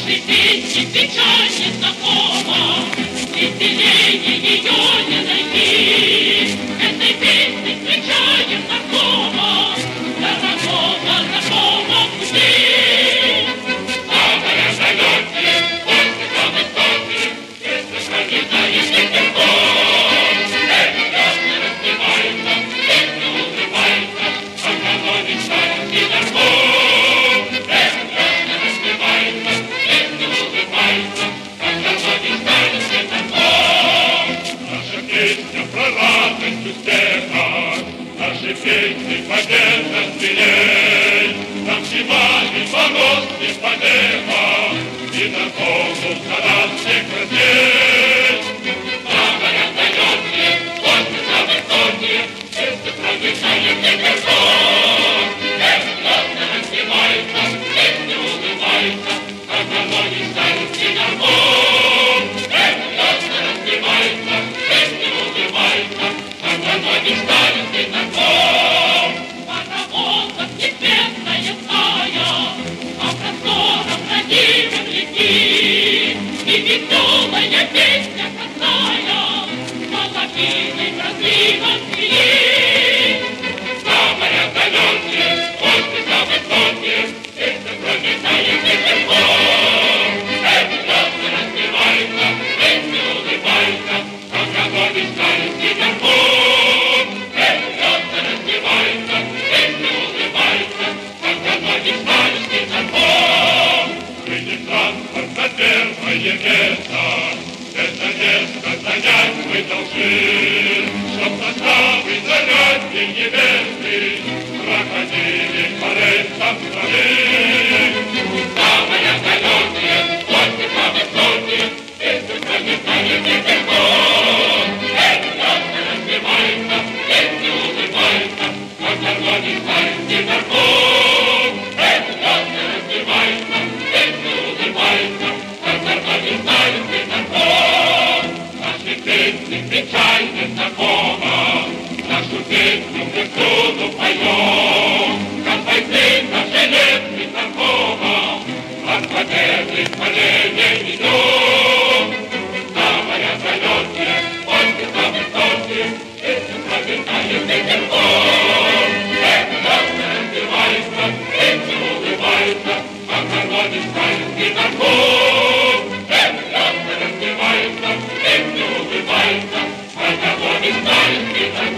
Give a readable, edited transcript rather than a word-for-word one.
нашей песни печаль незнакома, веселее ее не найти. Этой песней встречаем знакома, дорогого пути. Самая далекие, после самой стороны, если пролетает ветерком. Эти распевается, песня улыбается, пока ноги станет ветерком. Эти распевается, песня улыбается, пока ноги станет ветерком. Наша песня про радость успеха, наши песни победа смелей. Нам зима и мороз не помеха, и на голову канат всех раздеть. Самые далекие, после самой сотни, песня пролетает ветерком. Песня распевается, песня улыбается, пока ноги станут ветерком. Песня распевается, песня улыбается, пока ноги станут ветерком. Паровозом небесная стая, по просторам родимым летит, и веселая песня косая, соловьиной разливом звенит. Самая далекие, после самой сотни, песня пролетает ветерком. Песня распевается, песня улыбается, пока ноги станут ветерком. Песня распевается, песня улыбается, пока ноги станут ветерком. Выйдет транспорт на первое место, это место занять мы должны, чтоб составы зарядный небесный проходили по рельсам страны. Самые далекие, после самой сотни, песня пролетает ветерком. Песня распевается, песня улыбается, пока ноги станут ветерком. Песня распевается, песня улыбается, пока ноги станут ветерком. Наши песни печаль незнакома, нашу песню мы всюду поем. Как бойцы наши летних знакома, от победы к полене идем. Самая далекие, после самой сотни, песня пролетает ветерком. Песня распевается, песня улыбается, пока ноги станут ветерком. Песня распевается, песня улыбается, пока ноги станут ветерком.